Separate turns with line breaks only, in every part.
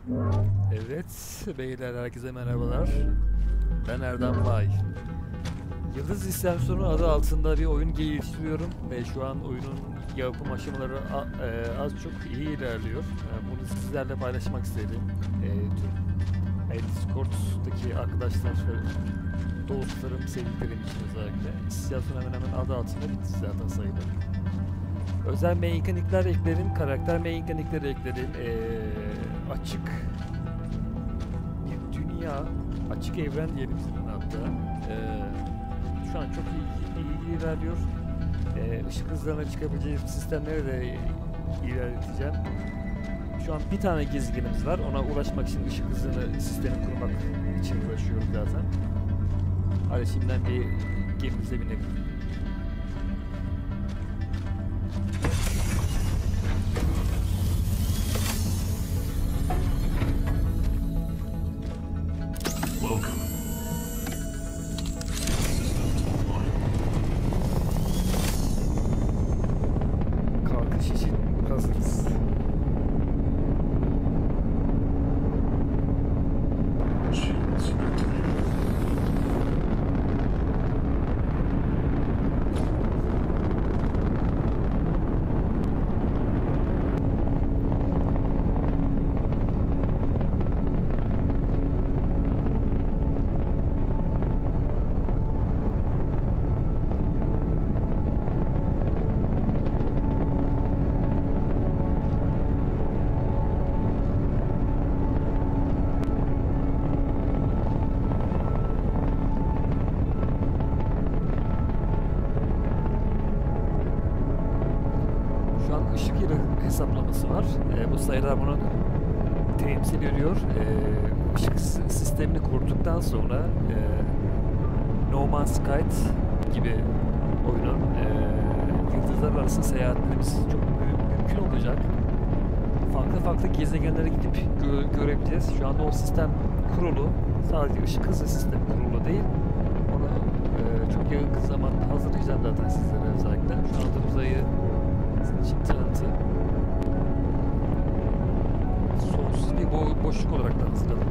Evet, beyler herkese merhabalar. Ben Erdem Bay. Yıldız İstasyonu adı altında bir oyun geliştiriyorum ve şu an oyunun yapım aşamaları az çok iyi ilerliyor. Bunu sizlerle paylaşmak istedim. Discord'daki arkadaşlar ve dostlarım, sevdiklerim için özellikle. İstasyon hemen hemen adı altında bitti zaten sayılır. Özel mekanikler ekledim, karakter mekanikleri ekledim. Açık bir dünya, açık evren diyelim sizin hatta. Şu an çok iyi ilerliyor. Işık hızlarına çıkabileceği sistemleri de ilerleteceğim. Şu an bir tane gezegenimiz var. Ona ulaşmak için ışık hızını sistemi kurmak için uğraşıyoruz zaten. Hadi şimdiden bir gemimize binelim. Kalkış için hazırız. Şu an ışık yılı hesaplaması var. Bu sayılar bunu temsil ediyor. Işık sistemini kurduktan sonra No Man's Sky gibi oyunun yıldızlar arası seyahatlerimiz çok mümkün olacak. Farklı gezegenlere gidip görebileceğiz. Şu anda o sistem kurulu. Sadece ışık hızı sistemi kurulu değil. Onu çok yakın zamanda hazırlayacağım zaten sizlere özellikle. Şu anda uzayı sizin için tanıtı. Sonsuz bir boşluk olarak da hazırladım.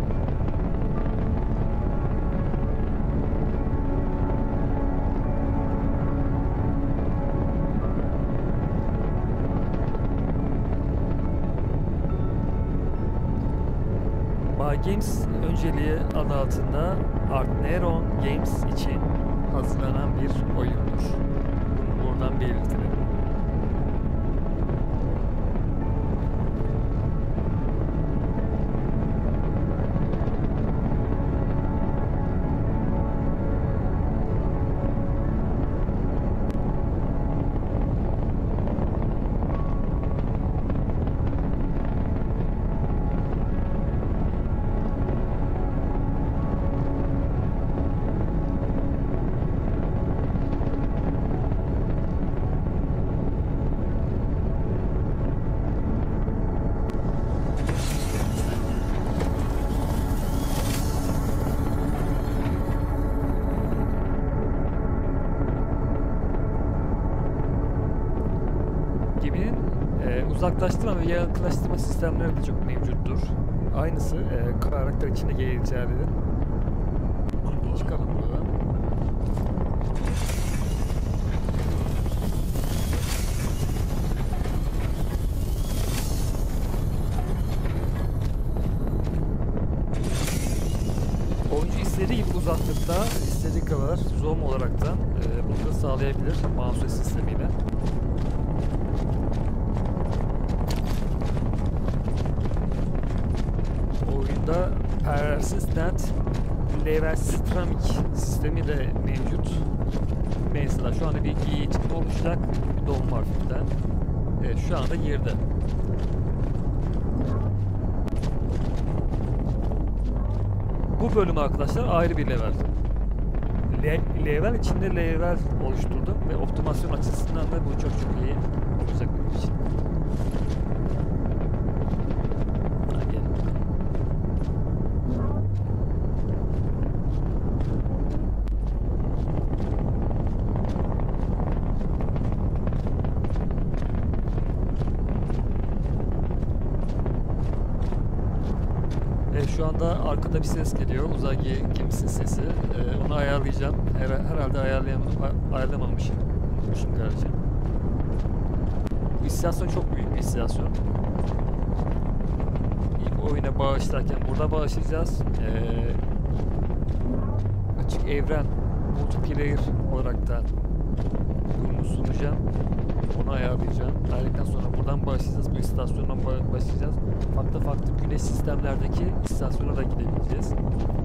Bay Games önceliği adı altında Artneron Games için hazırlanan bir oyundur. Bunu buradan belirtelim. Geminin uzaklaştırma ve yakınlaştırma sistemleri de çok mevcuttur. Aynısı karakter içinde geçerli. Çıkalım buradan. Oyuncu istediği gibi uzaklıkta, istediği kadar zoom olaraktan bunu da sağlayabilir mouse sistemiyle. Oyunda Persistent Level Stramik sistemi de mevcut. Mesela şu anda bir yiğitlik oluşacak, bir doğum var hafiften. Şu anda girdi. Bu bölüm arkadaşlar ayrı bir level. Level içinde level oluşturdum ve optimasyon açısından da bu çok iyi olacak benim için. Şu anda arkada bir ses geliyor. Uzay gemisinin sesi. Onu ayarlayacağım. Herhalde ayarlamamışım. Unutmuşum galiba. Bu istasyon çok büyük bir istasyon. İlk oyuna bağışlarken burada bağışlayacağız. Açık evren multiplayer olarak da bunu sunacağım. Onu ayarlayacağım. Ayarladıktan sonra buradan başlayacağız. Bu istasyondan başlayacağız. Farklı güneş sistemlerdeki istasyona da gidebileceğiz.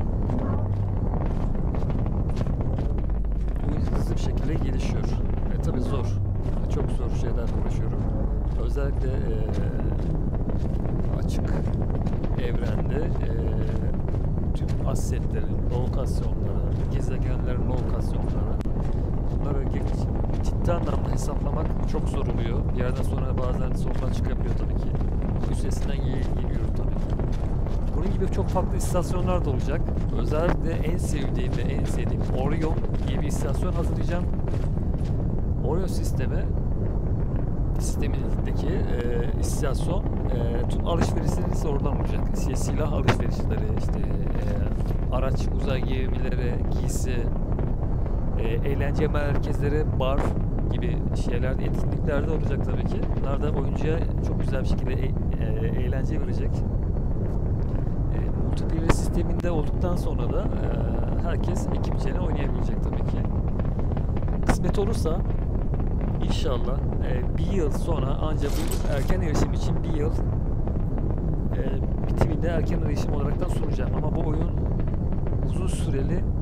Bu hızlı bir şekilde gelişiyor. Tabii zor. Çok zor şeylerle uğraşıyorum. Özellikle açık evrende tüm assetlerin, lokasyonları, gezegenlerin lokasyonları, bunları ciddi anlamda hesaplamak çok zor oluyor. Bir yerden sonra bazen sorunlar çıkabiliyor tabii ki. Üstesinden geliyorum tabii. Bunun gibi çok farklı istasyonlar da olacak. Özellikle en sevdiğim Orion diye bir istasyon hazırlayacağım. Orion sistemindeki istasyon tüm alışverişleriniz oradan olacak. Silah alışverişleri, işte araç, uzay gemileri, giysi, eğlence merkezleri, bar gibi şeyler, etkinlikler de olacak tabii ki. Bunlar da oyuncuya çok güzel bir şekilde eğlence verecek. Multiplayer sisteminde olduktan sonra da herkes ekipçeyle oynayabilecek tabii ki. Kısmet olursa İnşallah bir yıl sonra, ancak bu erken erişim için bir yıl bitiminde erken erişim olaraktan sunacağım. Ama bu oyun uzun süreli